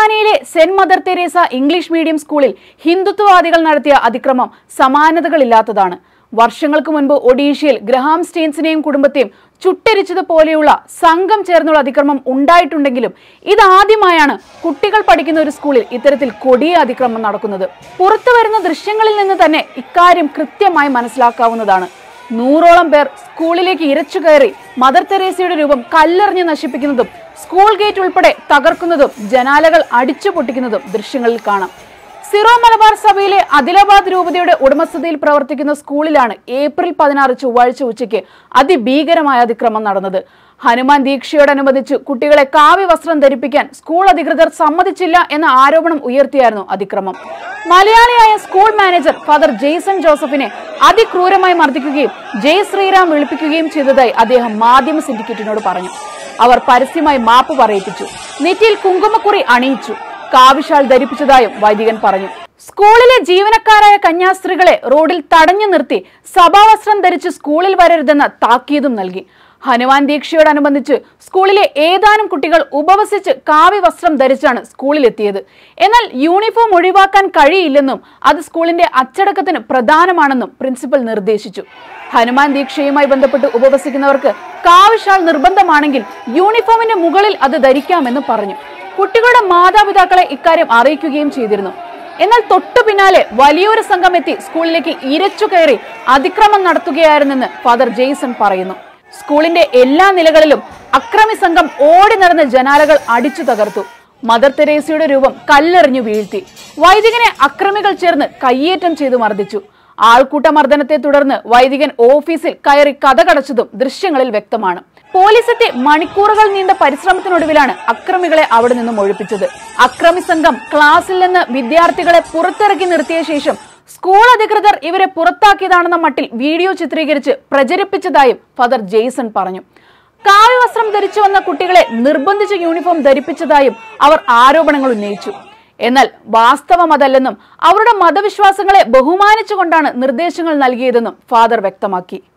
ഹരിയാനയിലെ Saint Mother Teresa English medium സ്കൂളിൽ ഹിന്ദുത്വവാദികൾ നടത്തിയ അതിക്രമം സമാനതകളില്ലാത്തതാണ്. വർഷങ്ങൾക്ക് മുൻപ് ഒഡീഷയിൽ ഗ്രഹാം സ്റ്റെയിൻസിനെയും കുടുംബത്തെയും ചുട്ടരിച്ചതുപോലെയുള്ള സംഘം ചേർന്നുള്ള അതിക്രമം ഉണ്ടായിട്ടുണ്ടെങ്കിലും ഇതാദ്യമായാണ് കുട്ടികൾ പഠിക്കുന്ന ഒരു സ്കൂളിൽ ഇത്തരത്തിൽ കൊടിയ അതിക്രമം നടക്കുന്നത്. പുറത്തു വരുന്ന ദൃശ്യങ്ങളിൽ നിന്ന് തന്നെ ഇക്കാര്യം കൃത്യമായി മനസ്സിലാക്കാവുന്നതാണ്. 100ഓളം പേർ സ്കൂളിലേക്ക് ഇരച്ചു കയറി മദർ തെരേസയുടെ രൂപം കല്ലെറിഞ്ഞ് നശിപ്പിക്കുന്നതും സ്കൂൾ ഗേറ്റ് ഉൾപ്പെടെ തകർക്കുന്നതും ജനാലകൾ അടിച്ചു പൊട്ടിക്കുന്നതും ദൃശ്യങ്ങളിൽ കാണാം. സിറോ മലബാർ സഭയിലെ അദിലാബാദ് രൂപതയുടെ ഉടമസ്ഥതയിൽ പ്രവർത്തിക്കുന്ന സ്കൂളിലാണ് ഏപ്രിൽ 16 ചൊവ്വാഴ്ച ഉച്ചയ്ക്ക് അതിഭീകരമായ അതിക്രമം നടന്നത്. ഹനുമാൻ ദീക്ഷയോടനുബന്ധിച്ച് കുട്ടികളെ കാവ്യ വസ്ത്രം ധരിപ്പിക്കാൻ സ്കൂൾ അധികൃതർ സമ്മതിച്ചില്ല എന്ന ആരോപണം ഉയർത്തിയായിരുന്നു അതിക്രമം. മലയാളിയായ സ്കൂൾ മാനേജർ ഫാദർ ജെയ്സൺ ജോസഫിനെ അതിക്രൂരമായി മർദ്ദിക്കുകയും ജയ് ശ്രീറാം വിളിപ്പിക്കുകയും ചെയ്തതായി അദ്ദേഹം മാധ്യമ സിൻഡിക്കേറ്റിനോട് പറഞ്ഞു. അവർ പരസ്യമായി മാപ്പ് പറയിപ്പിച്ചു. നെറ്റിയിൽ കുങ്കുമക്കുറി അണിയിച്ചു. കാവിഷാൾ ധരിപ്പിച്ചതായും വൈദികൻ പറഞ്ഞു. സ്കൂളിലെ ജീവനക്കാരായ കന്യാസ്ത്രീകളെ റോഡിൽ തടഞ്ഞു നിർത്തി സഭാവസ്ത്രം ധരിച്ച് സ്കൂളിൽ വരരുതെന്ന താക്കീതും നൽകി. ഹനുമാൻ ദീക്ഷയോടനുബന്ധിച്ച് സ്കൂളിലെ ഏതാനും കുട്ടികൾ ഉപവസിച്ച് കാവ്യ വസ്ത്രം ധരിച്ചാണ് സ്കൂളിലെത്തിയത്. എന്നാൽ യൂണിഫോം ഒഴിവാക്കാൻ കഴിയില്ലെന്നും അത് സ്കൂളിന്റെ അച്ചടക്കത്തിന് പ്രധാനമാണെന്നും പ്രിൻസിപ്പൽ നിർദ്ദേശിച്ചു. ഹനുമാൻ ദീക്ഷയുമായി ബന്ധപ്പെട്ട് ഉപവസിക്കുന്നവർക്ക് കാവിഷാൾ നിർബന്ധമാണെങ്കിൽ യൂണിഫോമിന്റെ മുകളിൽ അത് ധരിക്കാമെന്ന് പറഞ്ഞു. കുട്ടികളുടെ മാതാപിതാക്കളെ ഇക്കാര്യം അറിയിക്കുകയും ചെയ്തിരുന്നു. എന്നാൽ തൊട്ടു പിന്നാലെ വലിയൊരു സംഘം എത്തി സ്കൂളിലേക്ക് ഇരച്ചു കയറി അതിക്രമം നടത്തുകയായിരുന്നെന്ന് ഫാദർ ജെയ്സൺ പറയുന്നു. സ്കൂളിന്റെ എല്ലാ നിലകളിലും അക്രമി സംഘം ഓടി നടന്ന ജനാലകൾ അടിച്ചു തകർത്തു. മദർ തെരേസയുടെ രൂപം കല്ലെറിഞ്ഞു വീഴ്ത്തി. വൈദികനെ അക്രമികൾ ചേർന്ന് കയ്യേറ്റം ചെയ്തു മർദ്ദിച്ചു. ആൾക്കൂട്ട മർദ്ദനത്തെ തുടർന്ന് വൈദികൻ ഓഫീസിൽ കയറി കതകടച്ചതും ദൃശ്യങ്ങളിൽ വ്യക്തമാണ്. പോലീസെത്തി മണിക്കൂറുകൾ നീണ്ട പരിശ്രമത്തിനൊടുവിലാണ് അക്രമികളെ അവിടെ നിന്നും ഒഴിപ്പിച്ചത്. അക്രമി സംഘം ക്ലാസ്സിൽ നിന്ന് വിദ്യാർത്ഥികളെ പുറത്തിറക്കി നിർത്തിയ ശേഷം സ്കൂൾ അധികൃതർ ഇവരെ പുറത്താക്കിയതാണെന്ന മട്ടിൽ വീഡിയോ ചിത്രീകരിച്ച് പ്രചരിപ്പിച്ചതായും ഫാദർ ജെയ്സൺ പറഞ്ഞു. കാവ്യവസ്ത്രം ധരിച്ചു വന്ന കുട്ടികളെ നിർബന്ധിച്ച് യൂണിഫോം ധരിപ്പിച്ചതായും അവർ ആരോപണങ്ങൾ ഉന്നയിച്ചു. എന്നാൽ വാസ്തവം അതല്ലെന്നും അവരുടെ മതവിശ്വാസങ്ങളെ ബഹുമാനിച്ചുകൊണ്ടാണ് നിർദ്ദേശങ്ങൾ നൽകിയതെന്നും ഫാദർ വ്യക്തമാക്കി.